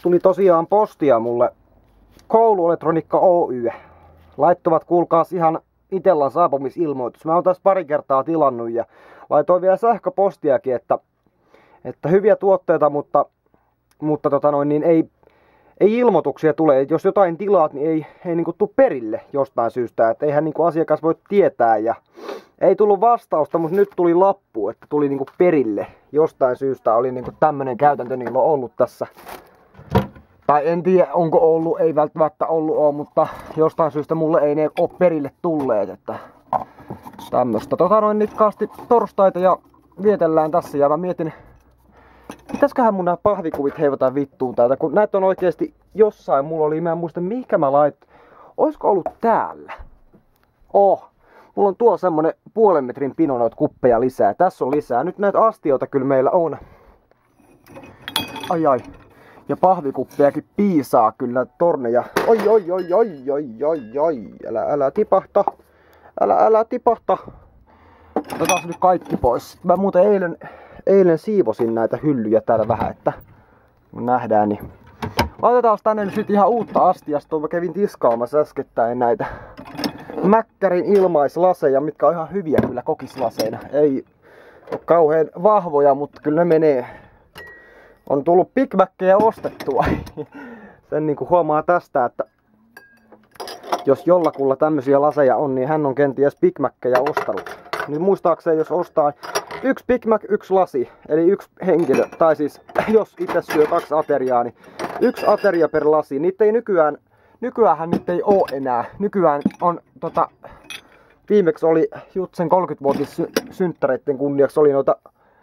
Tuli tosiaan postia mulle Kouluelektroniikka Oy. Laittomat kuulkaas ihan Itellan saapumisilmoitus. Mä oon taas pari kertaa tilannut ja laitoin vielä sähköpostiakin, että hyviä tuotteita, mutta niin ei ilmoituksia tule. Jos jotain tilaat, niin ei niinku tuu perille jostain syystä. Että eihän niinku asiakas voi tietää ja ei tullut vastausta, mutta nyt tuli lappu, että tuli niinku perille. Jostain syystä oli niinku tämmönen käytäntö niillä on ollut tässä. Tai en tiedä onko ollut, ei välttämättä ollut mutta jostain syystä mulle ei ne oo perille tulleet, että tämmöstä. Nyt kaasti torstaita ja vietellään tässä ja mä mietin, pitäisköhän mun nää pahvikuvit heivata vittuun täältä, kun näitä on oikeesti jossain, mulla oli, mä en muista mihinkä mä oisko ollut täällä? Mulla on tuolla semmonen 0,5 metrin pino noita kuppeja lisää, tässä on lisää, nyt näitä astioita kyllä meillä on. Ai. Ja pahvikuppejakin piisaa kyllä torneja. Oi. Älä tipahta. Älä tipahta. Otetaan nyt kaikki pois. Mä muuten eilen siivosin näitä hyllyjä täällä vähän, että nähdään niin. Laitetaan tänne nyt sit ihan uutta astiasta. Mä kävin tiskaamassa äskettäin näitä Mäkkärin ilmaislaseja, mitkä on ihan hyviä kyllä kokislaseina. Ei ole kauhean vahvoja, mutta kyllä ne menee. On tullut Big Mackeja ostettua. Sen niinku huomaa tästä, että jos jollakulla tämmösiä laseja on, niin hän on kenties Big Mackeja ostanut. Niin muistaakseni jos ostaa 1 Big Mac, 1 lasi, eli 1 henkilö, tai siis jos itse syö 2 ateriaa, niin 1 ateria per lasi. Niitä ei nykyäänhän niitä ei oo enää. Nykyään on viimeksi oli just sen 30-vuotis synttäreitten kunniaksi oli noita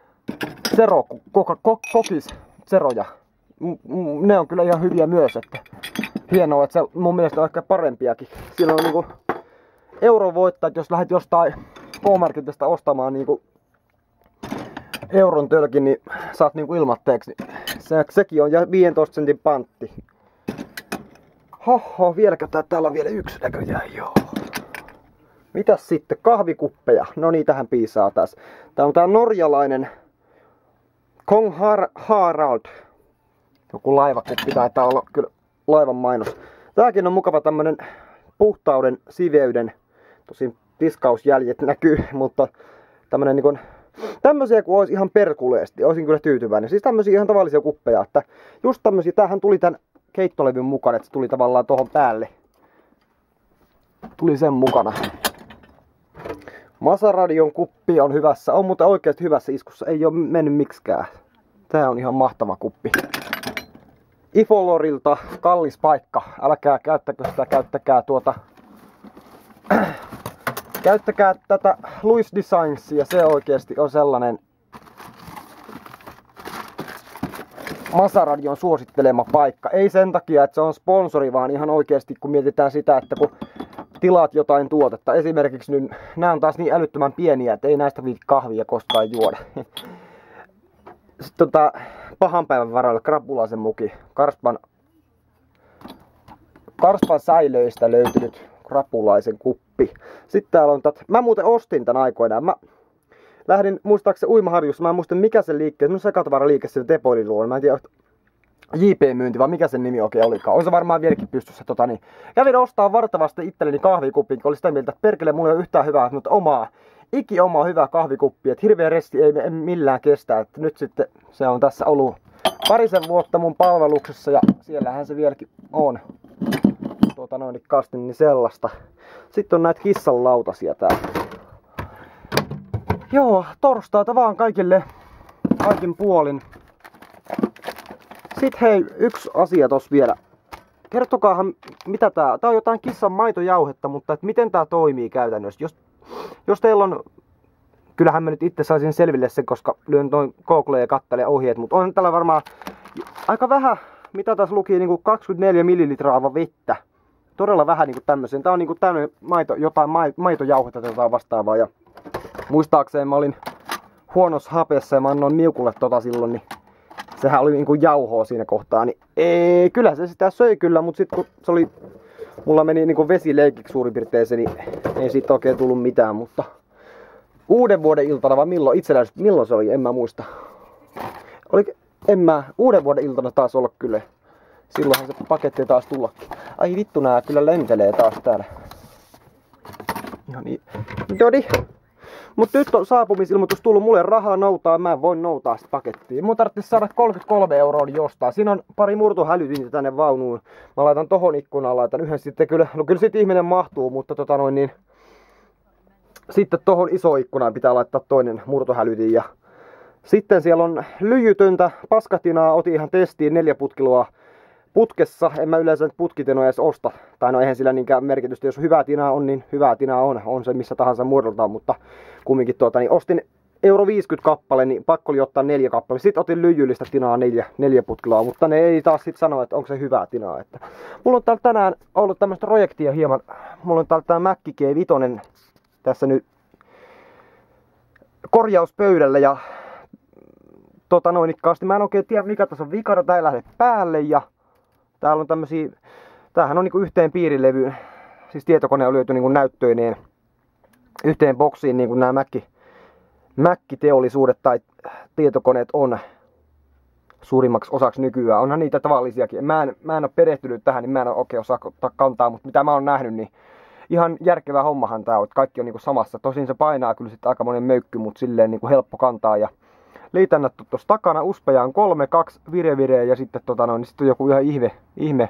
kokis-seroja. Ne on kyllä ihan hyviä myös, että hienoa, että se mun mielestä on ehkä parempiakin. Siinä on niinku euron voittaa, että jos lähdet jostain K-Marketista ostamaan niinku euron tölkin, niin saat niinku ilmatteeksi. Sekin on ja 15 sentin pantti. Vieläkö täällä on vielä yksi näköjään, joo. Mitäs sitten? Kahvikuppeja. No niin, tähän piisaa taas. Tää on tää norjalainen Kong Harald. Joku laivakuppi taitaa olla kyllä laivan mainos. Tääkin on mukava tämmönen puhtauden, siveyden, tosin tiskausjäljet näkyy, mutta tämmönen niinku tämmösiä kun olisi ihan perkuleesti, olisin kyllä tyytyväinen. Siis tämmösiä ihan tavallisia kuppeja, että just tämmösiä, tämähän tuli tän keittolevyn mukana, että se tuli tavallaan tohon päälle. Tuli sen mukana. Masaradion kuppi on hyvässä, on mutta oikeasti hyvässä iskussa, ei oo mennyt miksikään. Tää on ihan mahtava kuppi. Ifolorilta kallis paikka, älkää käyttäkö sitä, käyttäkää tätä Louis Designsia, se oikeesti on sellainen Masaradion suosittelema paikka. Ei sen takia, että se on sponsori, vaan ihan oikeesti kun mietitään sitä, että kun tilaat jotain tuotetta. Esimerkiksi nyt, nämä on taas niin älyttömän pieniä, että ei näistä viiti kahvia koskaan juoda. Sitten pahan päivän varalle krapulaisen muki. Karspan säilöistä löytynyt krapulaisen kuppi. Sitten täällä on mä muuten ostin tän aikoinaan. Mä lähdin muistaakseni uimaharjussa. Mä en muista mikä se liike, semmonen sekatavaraliike siellä Tepoilin luona. Mä en tiedä, JP-myynti, vai mikä sen nimi oikein olikaan. Olisi varmaan vieläkin pystyssä. Kävin ostaa vartavasti itselleni kahvikuppiin, kun oli sitä mieltä, että perkele, mulla ei ole yhtään hyvää, mutta omaa hyvää kahvikuppia. Että hirveä resti ei millään kestä. Että nyt sitten se on tässä ollut parisen vuotta mun palveluksessa ja siellähän se vieläkin on. Kastin, niin sellaista. Sitten on näitä kissanlautasia täällä. Joo, torstaita vaan kaikille, kaikin puolin. Sitten hei, yksi asia tossa vielä. Kertokaahan, mitä tää on jotain kissan maitojauhetta, mutta et miten tää toimii käytännössä? Jos teillä on, kyllähän mä nyt itse saisin selville sen, koska lyön noin Googleen ja kattelen ohjeet, mutta on tällä varmaan aika vähän, mitä tässä luki, niinku 24 millilitraa vettä. Todella vähän niinku tämmöisen. Tää on niinku tämmönen jotain maitojauhetta tai jotain vastaavaa. Ja muistaakseni mä olin huonossa hapessa ja mä annoin Miukulle silloin, niin sehän oli niinku jauhoa siinä kohtaa, niin kyllä se sitä söi kyllä, mutta sitten kun se oli, mulla meni niinku vesileikiksi suurin piirtein se, niin ei siitä oikein tullut mitään, mutta uuden vuoden iltana vai milloin se oli, en mä muista. Uuden vuoden iltana taas olla kyllä. silloinhan se paketti taas tullakin. Ai vittu, nää kyllä lentelee taas täällä. Ihan niin. Jodi. Mut nyt on saapumisilmoitus tullut, mulle rahaa noutaa, mä en voi noutaa sitä pakettia. Mun tarvitsisi saada 33 € jostain. Siinä on pari murtohälytintä tänne vaunuun. Mä laitan tohon ikkunaan, laitan yhden sitten kyllä. No kyllä sit ihminen mahtuu, mutta sitten tohon iso ikkunaan pitää laittaa toinen murtohälytin. Ja sitten siellä on lyijytöntä paskatinaa, otin ihan testiin 4 putkiloa putkessa. En mä yleensä putkitinoja edes osta. Tai no eihän sillä niinkään merkitystä. Jos hyvää tinaa on, niin hyvää tinaa on. On se missä tahansa muodoltaan, mutta kumminkin ostin €50 kappale, niin pakko oli ottaa 4 kappale. Sitten otin lyijyllistä tinaa 4 putkiloa, mutta ne ei taas sit sano, että onko se hyvää tinaa. Että mulla on täällä tänään ollut tämmöistä projektia hieman. Mulla on täällä tää Mäkki G5 tässä nyt korjauspöydällä ja mä en oikein tiedä mikä tässä on vikana, tää ei lähde päälle ja täällä on tämmösiä, tämähän on niinku yhteen piirilevyyn, siis tietokone on lyöty niinku näyttöineen yhteen boksiin niinku nämä Mac-teollisuudet tai tietokoneet on suurimmaksi osaksi nykyään. Onhan niitä tavallisiakin. Mä en ole perehtynyt tähän, niin mä en oikein osaa ottaa kantaa, mutta mitä mä oon nähnyt, niin ihan järkevä hommahan tää on, että kaikki on niinku samassa. Tosin se painaa kyllä sitten aika monen möykky, mutta silleen niinku helppo kantaa. Ja liitännät tuossa takana, uspeja on 3, 2 vire ja sitten niin sitten on joku ihan ihme.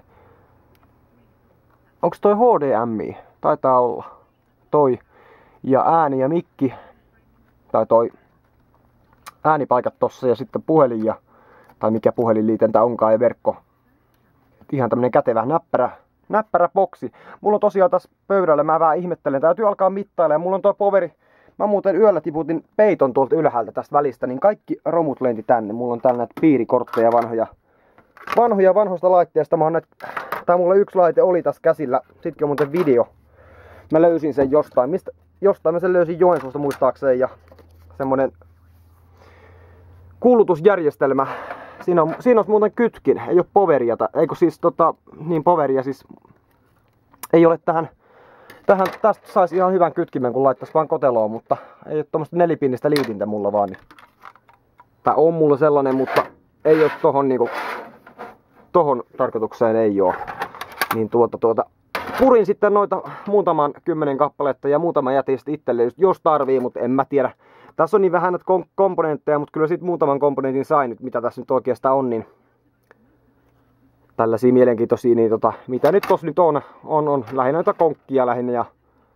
Onks toi HDMI? Taitaa olla. Toi. Ja ääni ja mikki. Tai toi äänipaikat tossa ja sitten puhelin ja tai mikä puhelinliitäntä onkaan ja verkko. Ihan tämmönen kätevä näppärä boksi. Mulla on tosiaan tässä pöydällä, mä vähän ihmettelen, täytyy alkaa mittailla ja mulla on tuo poveri. Mä muuten yöllä tiputin peiton tuolta ylhäältä tästä välistä, niin kaikki romut lenti tänne. Mulla on täällä näitä piirikortteja vanhoista laitteista. Mulla yksi laite oli tässä käsillä, sitkin on muuten video. Mä löysin sen jostain mä sen löysin Joensuusta muistaakseen ja semmonen kuulutusjärjestelmä. Siinä on muuten kytkin, ei oo poveria, eikö siis poveria siis ei ole tästä saisi ihan hyvän kytkimen kun laittaisi vaan koteloon, mutta ei oo tommoista 4-pinnistä liitintä mulla vaan. Tai on mulla sellainen, mutta ei oo tohon tarkoitukseen ei oo. Niin purin sitten noita muutaman 10 kappaletta ja muutama jätin sitten itselleen, jos tarvii, mutta en mä tiedä. Tässä on niin vähän näitä komponentteja, mutta kyllä sitten muutaman komponentin sain nyt, mitä tässä nyt oikeastaan on, niin tällaisia mielenkiintoisia, niin mitä nyt tossa nyt on lähinnä noita konkkia lähinnä ja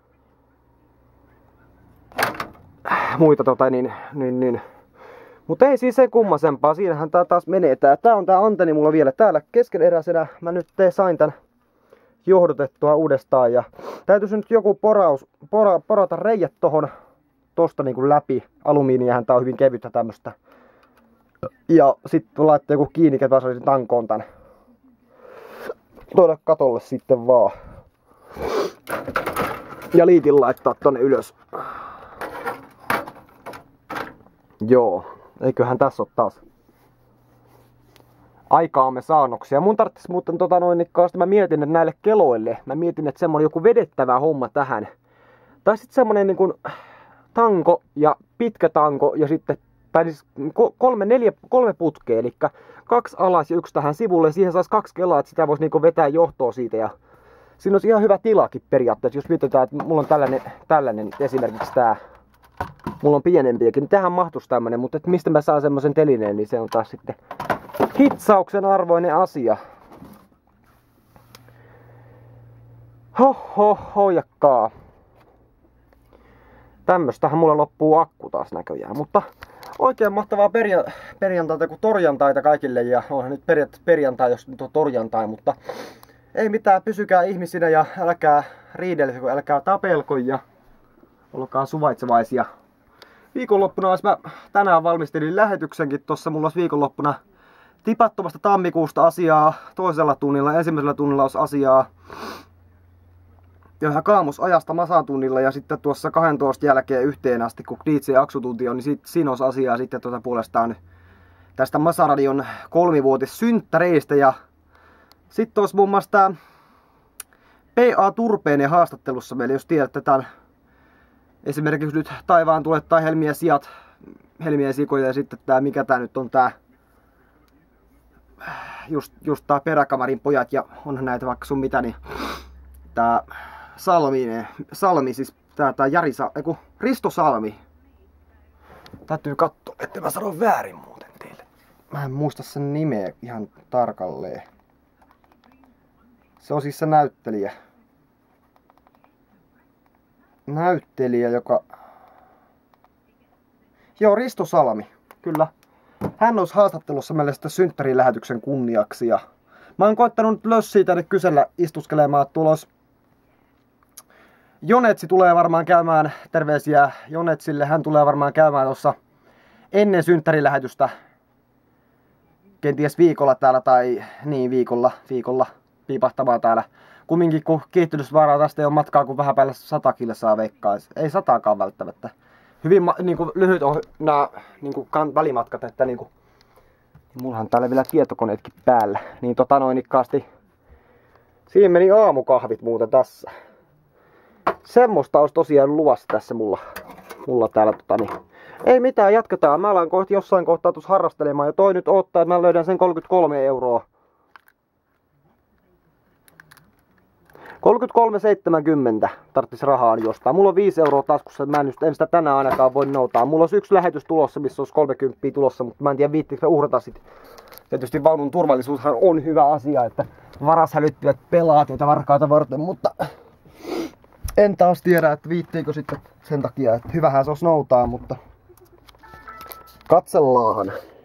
muita niin. Mutta ei siis sen kummasempaa, siinähän tää taas menee. Tää on tää antenni mulla vielä täällä keskeneräisenä. Mä nyt sain tän johdotettua uudestaan ja täytyisi nyt joku porata reijät tosta niinku läpi. Alumiiniahan tää on hyvin kevyttä tämmöstä. Ja sitten laittaa joku kiinni, että saisin tankoon tän. Tuoda katolle sitten vaan. Ja liitin laittaa tonne ylös. Joo, eiköhän tässä ole taas aikaamme saannoksia. Mun tarvitsisi muuten mä mietin, että näille keloille, että semmonen joku vedettävä homma tähän. Tai sitten semmonen niin kuin tanko ja pitkä tanko ja sitten, tai siis 3 putkea, eli 2 alas ja 1 tähän sivulle. Siihen saisi 2 kelaa, että sitä voisi niinku vetää johtoa siitä. Ja siinä olisi ihan hyvä tilakin periaatteessa, jos mietitään, että mulla on tällainen esimerkiksi tää. Mulla on pienempiäkin, niin tähän mahtuisi tämmönen, mutta että mistä mä saan semmosen telineen, niin se on taas sitten hitsauksen arvoinen asia. Hojakkaa. Tämmöstähän mulla loppuu akku taas näköjään, mutta oikein mahtavaa perjantaita kuin torjantaita kaikille ja onhan nyt perjantai, jos nyt on torjantai, mutta ei mitään, pysykää ihmisinä ja älkää riidelkö, älkää tapelko ja olkaa suvaitsevaisia. Viikonloppuna mä tänään valmistelin lähetyksenkin, tossa mulla olisi viikonloppuna tipattomasta tammikuusta asiaa toisella tunnilla, ensimmäisellä tunnilla olisi asiaa ja kaamosajasta masatunnilla ja sitten tuossa 12 jälkeen yhteen asti, kun DJ-aksutunti on, niin siinä olisi asiaa sitten puolestaan tästä Masaradion 3-vuotissynttäreistä ja sitten olisi muun muassa tää P.A. Turpeinen haastattelussa meille, jos tiedätte tämän esimerkiksi nyt Taivaan tulet tai Helmiä sikoja ja sitten tää, mikä tää nyt on tää just tää peräkamarin pojat ja onhan näitä vaikka sun mitä, niin tää Salmi siis tää Risto Salmi. Täytyy katsoa, ettei mä sano väärin muuten teille. Mä en muista sen nimeä ihan tarkalleen. Se on siis se näyttelijä. Joka... Joo, Risto Salmi, kyllä. Hän olisi haastattelussa meille sitten synttärilähetyksen kunniaksi. Ja mä oon koittanut lössiä tänne kysellä istuskelemaan, että tulos Jonetsi tulee varmaan käymään, terveisiä Jonetsille, hän tulee varmaan käymään tuossa ennen synttärilähetystä. Kenties viikolla täällä tai niin viikolla piipahtamaan täällä. Kumminkin kun kiihtymisvaaraa tästä ei ole matkaa kuin vähän päälle 100 kilsaa veikkaa. Ei 100kaan välttämättä. Hyvin niinku, lyhyt on nämä niinku, välimatkat, että niinku, mullahan täällä vielä tietokoneetkin päällä. Niin nikkaasti. Siinä meni aamukahvit muuten tässä. Semmoista olisi tosiaan luvassa tässä mulla täällä Ei mitään, jatketaan. Mä alan jossain kohtaa tuossa harrastelemaan ja toi nyt odottaa, että mä löydän sen 33 euroa. 33,70 tarttis rahaa jostain. Mulla on 5 euroa taskussa, mä en sitä tänään ainakaan voi noutaa. Mulla olisi yksi lähetys tulossa, missä olisi 30 tulossa, mutta mä en tiedä viittiinkö uhrata sit. Tietysti vaunun turvallisuushan on hyvä asia, että varashälyttivät pelaat joita varkaita varten, mutta en taas tiedä, että viittiinkö sitten sen takia, että hyvähän se olisi noutaa, mutta katsellaan.